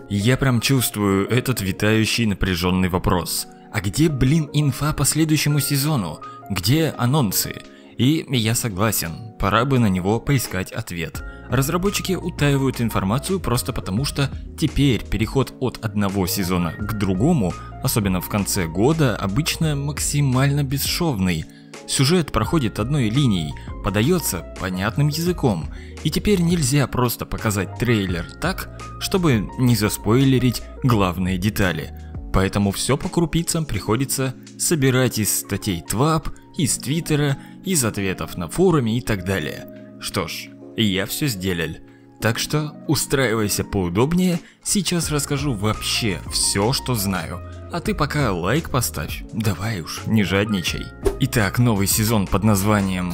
Я прям чувствую этот витающий напряженный вопрос. А где, блин, инфа по следующему сезону? Где анонсы? И я согласен, пора бы на него поискать ответ. Разработчики утаивают информацию просто потому, что теперь переход от одного сезона к другому, особенно в конце года, обычно максимально бесшовный. Сюжет проходит одной линией, подается понятным языком, и теперь нельзя просто показать трейлер так, чтобы не заспойлерить главные детали. Поэтому все по крупицам приходится собирать из статей ТВАП, из Твиттера, из ответов на форуме и так далее. Что ж, я все сделал. Так что устраивайся поудобнее, сейчас расскажу вообще все, что знаю. А ты пока лайк поставь, давай уж, не жадничай. Итак, новый сезон под названием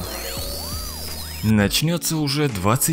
начнется уже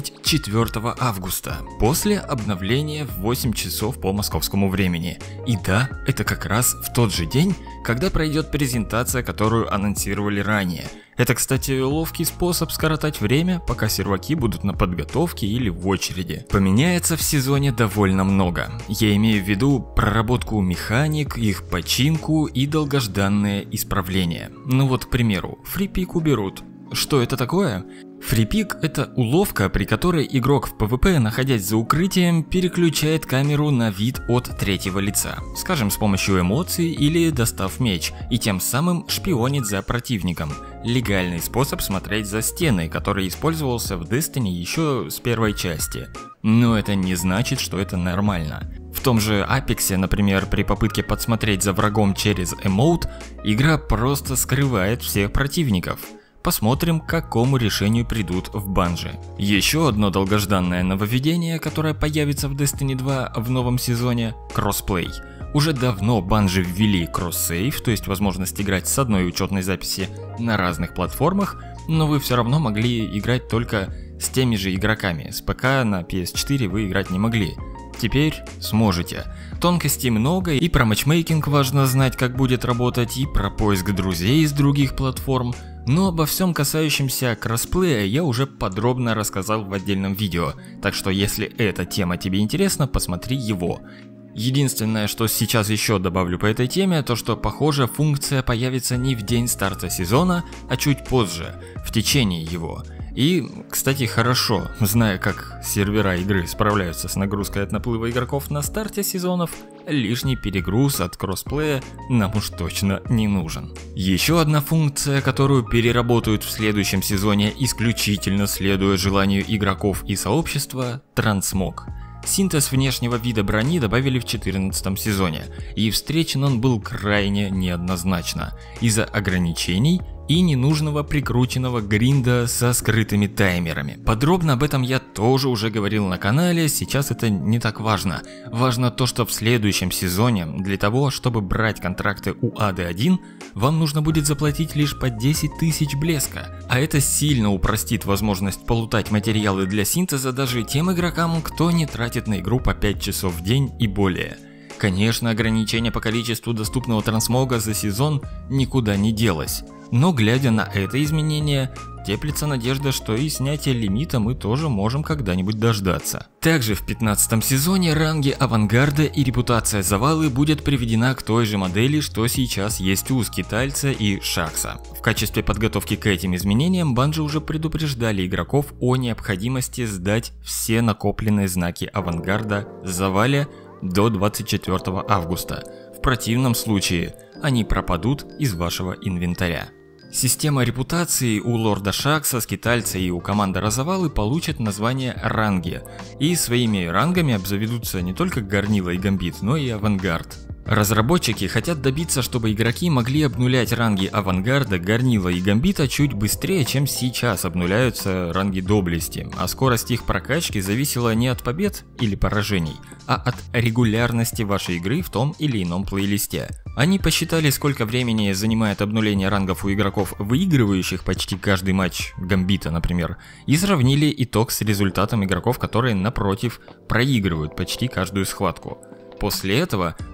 24 августа, после обновления в 8 часов по московскому времени. И да, это как раз в тот же день, когда пройдет презентация, которую анонсировали ранее. Это, кстати, ловкий способ скоротать время, пока серваки будут на подготовке или в очереди. Поменяется в сезоне довольно много. Я имею в виду проработку механик, их починку и долгожданные исправления. Ну вот, к примеру, фрипик уберут. Что это такое? Фрипик – это уловка, при которой игрок в PvP, находясь за укрытием, переключает камеру на вид от третьего лица, скажем, с помощью эмоций или достав меч, и тем самым шпионит за противником. Легальный способ смотреть за стеной, который использовался в Destiny еще с первой части. Но это не значит, что это нормально. В том же Apex, например, при попытке подсмотреть за врагом через эмоут, игра просто скрывает всех противников. Посмотрим, к какому решению придут в Bungie. Еще одно долгожданное нововведение, которое появится в Destiny 2 в новом сезоне – кроссплей. Уже давно Bungie ввели кросс-сейв, то есть возможность играть с одной учетной записи на разных платформах, но вы все равно могли играть только с теми же игроками. С ПК на PS4 вы играть не могли. Теперь сможете. Тонкостей много, и про матчмейкинг важно знать, как будет работать, и про поиск друзей с других платформ. Но обо всем касающемся кроссплея я уже подробно рассказал в отдельном видео, так что если эта тема тебе интересна, посмотри его. Единственное, что сейчас еще добавлю по этой теме, то что, похоже, функция появится не в день старта сезона, а чуть позже, в течение его. И, кстати, хорошо, зная, как сервера игры справляются с нагрузкой от наплыва игроков на старте сезонов, лишний перегруз от кроссплея нам уж точно не нужен. Еще одна функция, которую переработают в следующем сезоне, исключительно следуя желанию игроков и сообщества – трансмог. Синтез внешнего вида брони добавили в 14 сезоне, и встречен он был крайне неоднозначно из-за ограничений и ненужного прикрученного гринда со скрытыми таймерами. Подробно об этом я тоже уже говорил на канале, сейчас это не так важно. Важно то, что в следующем сезоне для того, чтобы брать контракты у AD1, вам нужно будет заплатить лишь по 10 тысяч блеска. А это сильно упростит возможность полутать материалы для синтеза даже тем игрокам, кто не тратит на игру по 5 часов в день и более. Конечно, ограничение по количеству доступного трансмога за сезон никуда не делось. Но глядя на это изменение, теплится надежда, что и снятие лимита мы тоже можем когда-нибудь дождаться. Также в 15 сезоне ранги авангарда и репутация завалы будет приведена к той же модели, что сейчас есть у скитальца и шакса. В качестве подготовки к этим изменениям Bungie уже предупреждали игроков о необходимости сдать все накопленные знаки авангарда завале до 24 августа. В противном случае они пропадут из вашего инвентаря. Система репутации у лорда Шакса, скитальца и у команды Разовалы получат название ранги, и своими рангами обзаведутся не только Горнило и Гамбит, но и Авангард. Разработчики хотят добиться, чтобы игроки могли обнулять ранги Авангарда, Горнила и Гамбита чуть быстрее, чем сейчас обнуляются ранги Доблести, а скорость их прокачки зависела не от побед или поражений, а от регулярности вашей игры в том или ином плейлисте. Они посчитали, сколько времени занимает обнуление рангов у игроков, выигрывающих почти каждый матч Гамбита, например, и сравнили итог с результатом игроков, которые, напротив, проигрывают почти каждую схватку. После этого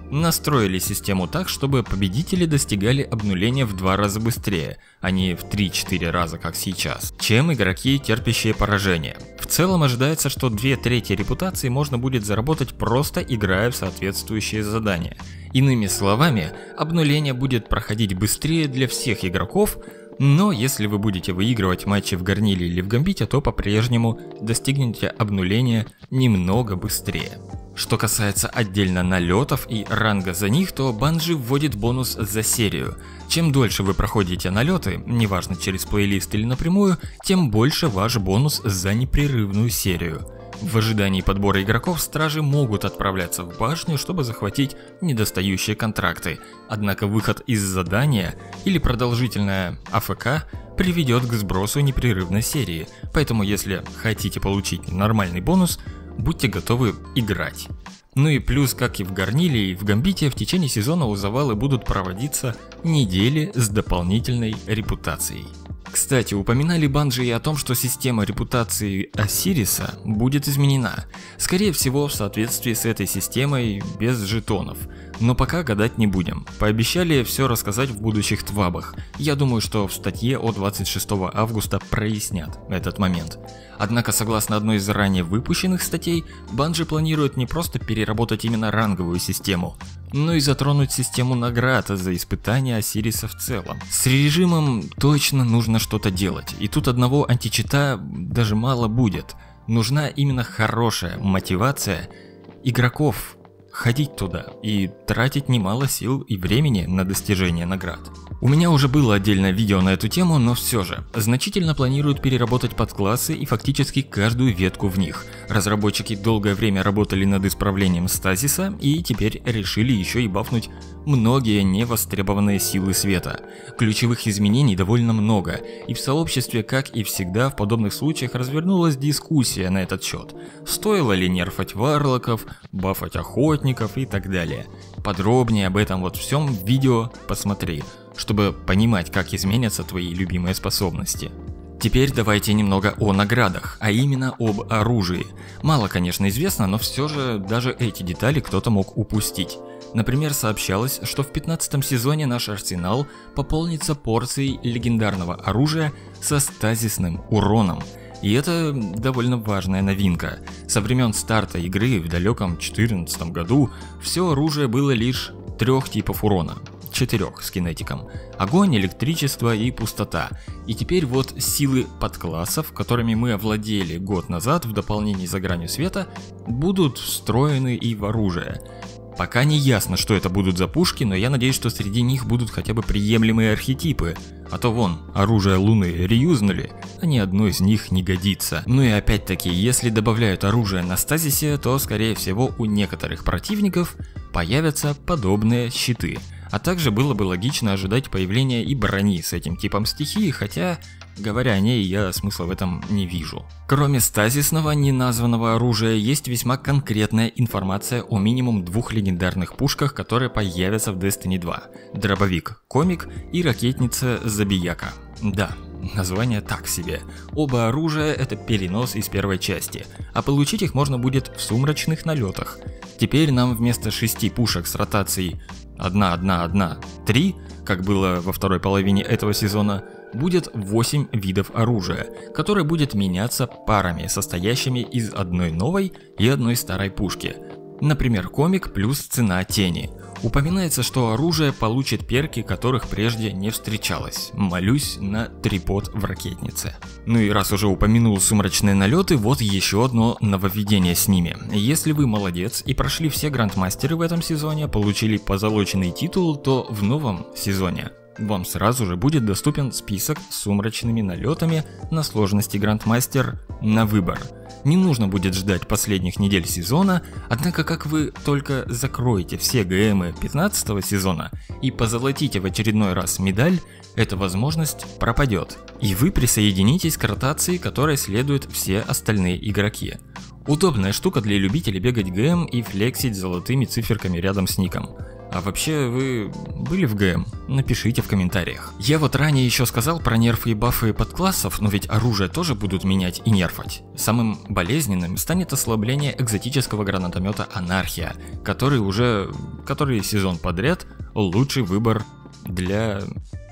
Настроили систему так, чтобы победители достигали обнуления в 2 раза быстрее, а не в 3-4 раза, как сейчас, чем игроки, терпящие поражение. В целом ожидается, что 2/3 репутации можно будет заработать, просто играя в соответствующие задания. Иными словами, обнуление будет проходить быстрее для всех игроков, но если вы будете выигрывать матчи в Гарниле или в Гамбите, то по-прежнему достигнете обнуления немного быстрее. Что касается отдельно налетов и ранга за них, то Bungie вводит бонус за серию. Чем дольше вы проходите налеты, неважно через плейлист или напрямую, тем больше ваш бонус за непрерывную серию. В ожидании подбора игроков стражи могут отправляться в башню, чтобы захватить недостающие контракты, однако выход из задания или продолжительная АФК приведет к сбросу непрерывной серии, поэтому если хотите получить нормальный бонус, будьте готовы играть. Ну и плюс, как и в Гарниле и в Гамбите, в течение сезона у Завалы будут проводиться недели с дополнительной репутацией. Кстати, упоминали Bungie и о том, что система репутации Осириса будет изменена. Скорее всего, в соответствии с этой системой без жетонов. Но пока гадать не будем. Пообещали все рассказать в будущих твабах. Я думаю, что в статье от 26 августа прояснят этот момент. Однако, согласно одной из ранее выпущенных статей, Bungie планирует не просто переработать именно ранговую систему, но и затронуть систему наград за испытания Осириса в целом. С режимом точно нужно что-то делать, и тут одного античита даже мало будет. Нужна именно хорошая мотивация игроков ходить туда и тратить немало сил и времени на достижение наград. У меня уже было отдельное видео на эту тему, но все же, значительно планируют переработать подклассы и фактически каждую ветку в них. Разработчики долгое время работали над исправлением стазиса и теперь решили еще и бафнуть многие невостребованные силы света. Ключевых изменений довольно много, и в сообществе, как и всегда в подобных случаях, развернулась дискуссия на этот счет. Стоило ли нерфать варлоков, бафать охотников и так далее. Подробнее об этом вот всем в видео посмотри, чтобы понимать, как изменятся твои любимые способности. Теперь давайте немного о наградах, а именно об оружии. Мало, конечно, известно, но все же даже эти детали кто-то мог упустить. Например, сообщалось, что в 15 сезоне наш арсенал пополнится порцией легендарного оружия со стазисным уроном. И это довольно важная новинка. Со времен старта игры в далеком 2014 году все оружие было лишь 3 типов урона. 4 с кинетиком. Огонь, электричество и пустота. И теперь вот силы подклассов, которыми мы овладели год назад в дополнении за гранью света, будут встроены и в оружие. Пока не ясно, что это будут за пушки, но я надеюсь, что среди них будут хотя бы приемлемые архетипы. А то вон, оружие Луны реюзнули, а ни одно из них не годится. Ну и опять-таки, если добавляют оружие на стазисе, то скорее всего у некоторых противников появятся подобные щиты. А также было бы логично ожидать появления и брони с этим типом стихии, хотя, говоря о ней, я смысла в этом не вижу. Кроме стазисного неназванного оружия, есть весьма конкретная информация о минимум 2 легендарных пушках, которые появятся в Destiny 2. Дробовик Комик и ракетница Забияка. Да, название так себе. Оба оружия это перенос из первой части, а получить их можно будет в сумрачных налетах. Теперь нам вместо 6 пушек с ротацией 1-1-1-3, как было во второй половине этого сезона, будет 8 видов оружия, которое будет меняться парами, состоящими из одной новой и одной старой пушки. Например, Комик плюс цена тени. Упоминается, что оружие получит перки, которых прежде не встречалось. Молюсь на трипод в ракетнице. Ну и раз уже упомянул сумрачные налеты, вот еще одно нововведение с ними. Если вы молодец и прошли все грандмастеры в этом сезоне, получили позолоченный титул, то в новом сезоне вам сразу же будет доступен список с сумрачными налетами на сложности Грандмастер на выбор. Не нужно будет ждать последних недель сезона, однако как вы только закроете все ГМы 15 сезона и позолотите в очередной раз медаль, эта возможность пропадет, и вы присоединитесь к ротации, которой следуют все остальные игроки. Удобная штука для любителей бегать ГМ и флексить золотыми циферками рядом с ником. А вообще, вы были в ГМ? Напишите в комментариях. Я вот ранее еще сказал про нерфы и бафы подклассов, но ведь оружие тоже будут менять и нерфать. Самым болезненным станет ослабление экзотического гранатомета Анархия, который который сезон подряд лучший выбор для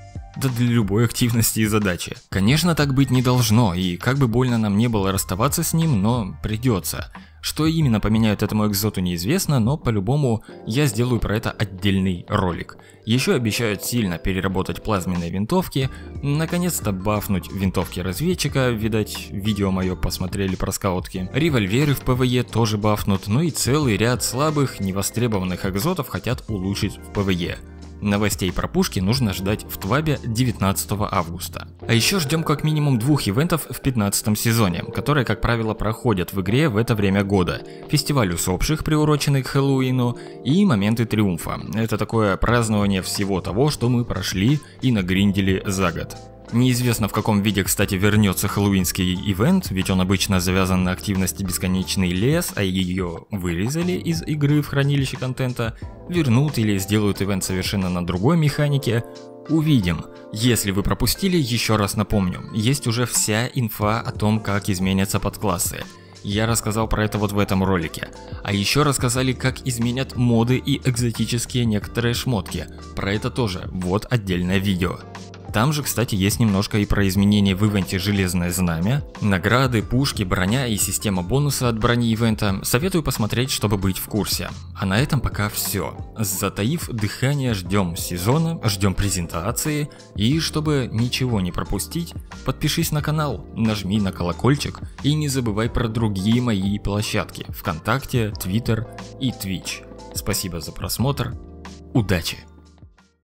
любой активности и задачи. Конечно, так быть не должно, и как бы больно нам не было расставаться с ним, но придется. Что именно поменяют этому экзоту неизвестно, но по-любому я сделаю про это отдельный ролик. Еще обещают сильно переработать плазменные винтовки, наконец-то бафнуть винтовки разведчика, видать, видео мое посмотрели про скаутки. Револьверы в ПВЕ тоже бафнут, ну и целый ряд слабых, невостребованных экзотов хотят улучшить в ПВЕ. Новостей про пушки нужно ждать в Твабе 19 августа. А еще ждем как минимум 2 ивентов в 15 сезоне, которые, как правило, проходят в игре в это время года. Фестиваль усопших, приуроченный к Хэллоуину, и моменты триумфа. Это такое празднование всего того, что мы прошли и нагриндили за год. Неизвестно, в каком виде, кстати, вернется хэллоуинский ивент, ведь он обычно завязан на активности Бесконечный лес, а ее вырезали из игры в хранилище контента, вернут или сделают ивент совершенно на другой механике. Увидим. Если вы пропустили, еще раз напомню, есть уже вся инфа о том, как изменятся подклассы. Я рассказал про это вот в этом ролике. А еще рассказали, как изменят моды и экзотические некоторые шмотки. Про это тоже, вот отдельное видео. Там же, кстати, есть немножко и про изменения в ивенте Железное Знамя, награды, пушки, броня и система бонуса от брони ивента. Советую посмотреть, чтобы быть в курсе. А на этом пока все. Затаив дыхание, ждем сезона, ждем презентации. И чтобы ничего не пропустить, подпишись на канал, нажми на колокольчик и не забывай про другие мои площадки: ВКонтакте, Твиттер и Twitch. Спасибо за просмотр. Удачи!